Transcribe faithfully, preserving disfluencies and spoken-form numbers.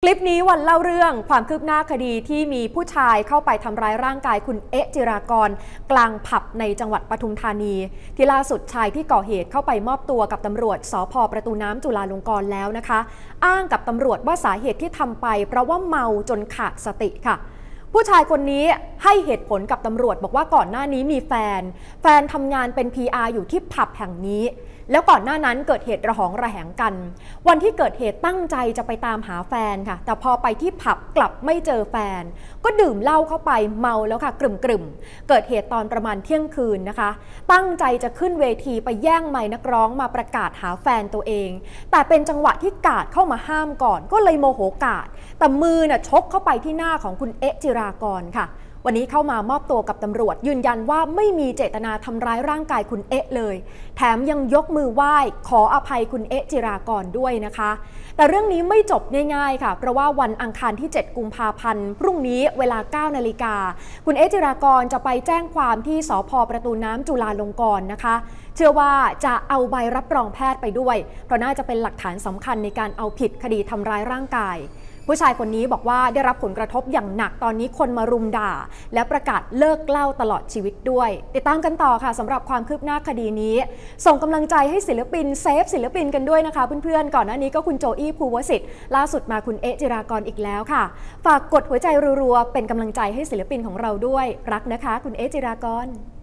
ลิปนี้วันเล่าเรื่องความคืบหน้าคดีที่มีผู้ชายเข้าไปทำร้ายร่างกายคุณเอ๊ะจิรากรกลางผับในจังหวัดปทุมธานีที่ล่าสุดชายที่ก่อเหตุเข้าไปมอบตัวกับตำรวจสภ.ประตูน้ำจุฬาลงกรณ์แล้วนะคะอ้างกับตำรวจว่าสาเหตุที่ทำไปเพราะว่าเมาจนขาดสติค่ะผู้ชายคนนี้ให้เหตุผลกับตำรวจบอกว่าก่อนหน้านี้มีแฟนแฟนทำงานเป็น พี อาร์ อยู่ที่ผับแห่งนี้แล้วก่อนหน้านั้นเกิดเหตุระหองระแหงกันวันที่เกิดเหตุตั้งใจจะไปตามหาแฟนค่ะแต่พอไปที่ผับกลับไม่เจอแฟนก็ดื่มเหล้าเข้าไปเมาแล้วค่ะกรึ่มๆเกิดเหตุตอนประมาณเที่ยงคืนนะคะตั้งใจจะขึ้นเวทีไปแย่งไมค์นักร้องมาประกาศหาแฟนตัวเองแต่เป็นจังหวะที่กาดเข้ามาห้ามก่อนก็เลยโมโหกาดแต่มือน่ะชกเข้าไปที่หน้าของคุณเอ๊ะจิรากรค่ะวันนี้เข้ามามอบตัวกับตำรวจยืนยันว่าไม่มีเจตนาทำร้ายร่างกายคุณเอ๊ะเลยแถมยังยกมือไหว้ขออภัยคุณเอ๊ะจิรากรด้วยนะคะแต่เรื่องนี้ไม่จบง่ายๆค่ะเพราะว่าวันอังคารที่เจ็ดกุมภาพันธ์พรุ่งนี้เวลาเก้านาฬิกาคุณเอ๊ะจิรากรจะไปแจ้งความที่สภ.ประตูน้ำจุฬาลงกรณ์นะคะเชื่อว่าจะเอาใบรับรองแพทย์ไปด้วยเพราะน่าจะเป็นหลักฐานสำคัญในการเอาผิดคดีทำร้ายร่างกายผู้ชายคนนี้บอกว่าได้รับผลกระทบอย่างหนักตอนนี้คนมารุมด่าและประกาศเลิกเหล้าตลอดชีวิตด้วยติดตามกันต่อค่ะสำหรับความคืบหน้าคดีนี้ส่งกำลังใจให้ศิลปินเซฟศิลปินกันด้วยนะคะเพื่อนๆก่อนหน้านี้ก็คุณโจอี้ภูวสิทธิ์ล่าสุดมาคุณเอ๊ะจิรากรอีกแล้วค่ะฝากกดหัวใจรัวๆเป็นกำลังใจให้ศิลปินของเราด้วยรักนะคะคุณเอ๊ะจิรากร